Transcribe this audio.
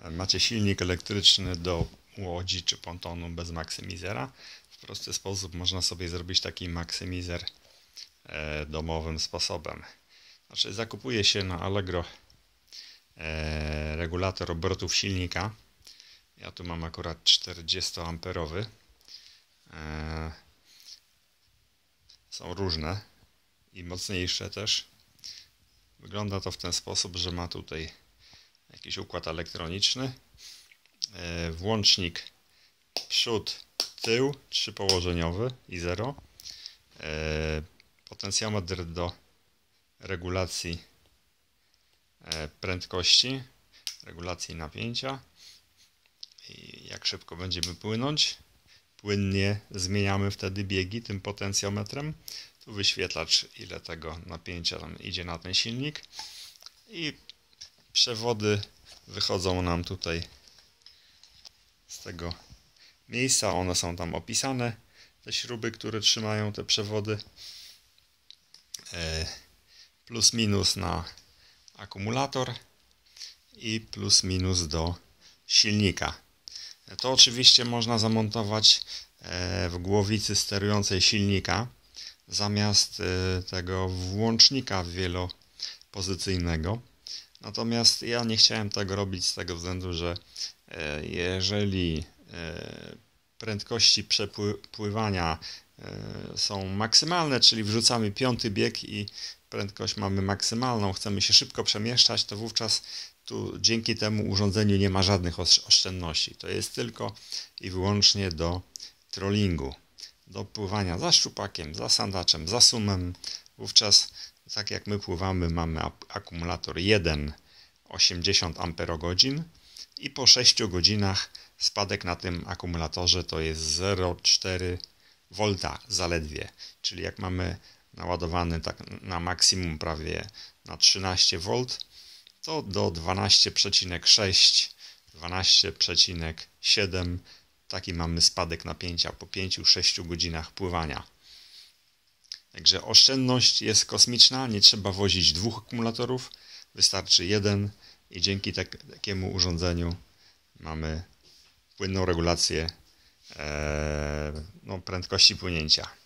macie silnik elektryczny do łodzi czy pontonu bez maksymizera, w prosty sposób można sobie zrobić taki maksymizer domowym sposobem. Znaczy, zakupuje się na Allegro regulator obrotów silnika. Ja tu mam akurat 40 amperowy. Są różne i mocniejsze też. Wygląda to w ten sposób, że ma tutaj jakiś układ elektroniczny, włącznik przód, tył, 3-położeniowy i 0, potencjometr do regulacji prędkości, regulacji napięcia i jak szybko będziemy płynąć. Płynnie zmieniamy wtedy biegi tym potencjometrem. Tu wyświetlacz, ile tego napięcia tam idzie na ten silnik. I przewody wychodzą nam tutaj z tego miejsca. One są tam opisane. Te śruby, które trzymają te przewody. Plus minus na akumulator i plus minus do silnika. To oczywiście można zamontować w głowicy sterującej silnika zamiast tego włącznika wielopozycyjnego. Natomiast ja nie chciałem tego robić z tego względu, że jeżeli prędkości przepływania są maksymalne, czyli wrzucamy 5. bieg i prędkość mamy maksymalną, chcemy się szybko przemieszczać, to wówczas tu dzięki temu urządzeniu nie ma żadnych oszczędności. To jest tylko i wyłącznie do trollingu, do pływania za szczupakiem, za sandaczem, za sumem. Wówczas, tak jak my pływamy, mamy akumulator 1,80 Ah i po 6 godzinach spadek na tym akumulatorze to jest 0,4 V zaledwie. Czyli jak mamy naładowany tak na maksimum prawie na 13 V, to do 12,6, 12,7 taki mamy spadek napięcia po 5-6 godzinach pływania. Także oszczędność jest kosmiczna, nie trzeba wozić 2 akumulatorów, wystarczy 1 i dzięki takiemu urządzeniu mamy płynną regulację prędkości płynięcia.